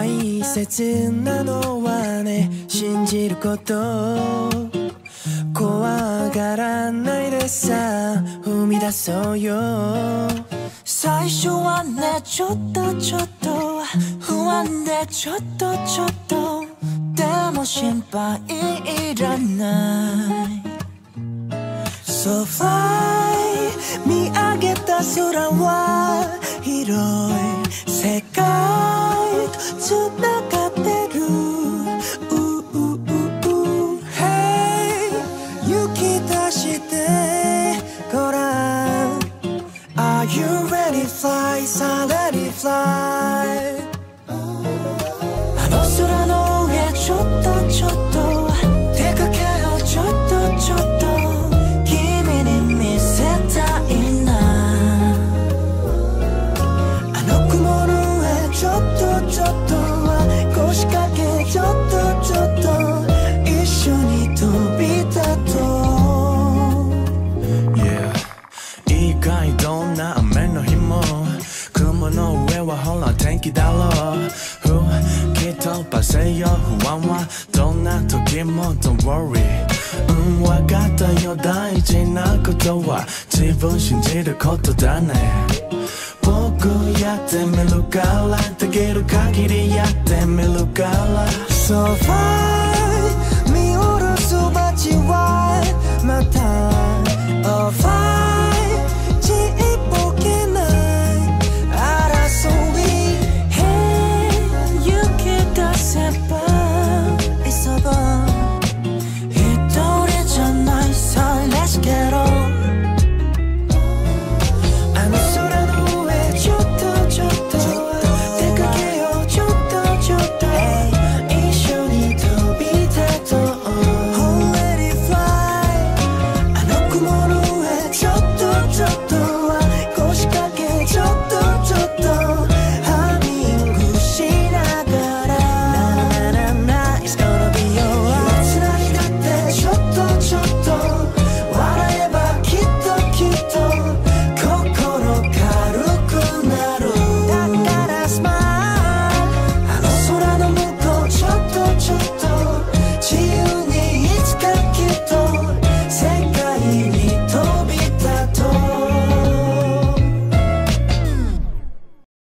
大切なのはね、信じること。怖がらないでさ、踏み出そうよ。 最初はね、ちょっと不安でちょっとでも心配いらない。 So fly 見上げた空は広い世界とつながってる。Hey 行き出してごらん。 Are you ready fly さあ ready fly。 あの空の上ちょっと出かけよう。ちょっとちょっと腰掛けちょっと一緒に飛び立とう。 Yeah 意外どんな雨の日も雲の上はほら天気だろう。吹き飛ばせよ不安はどんな時も Don't worry。 わかったよ大事なことは自分信じることだね。僕やってみるからできる限りやってみるから。So far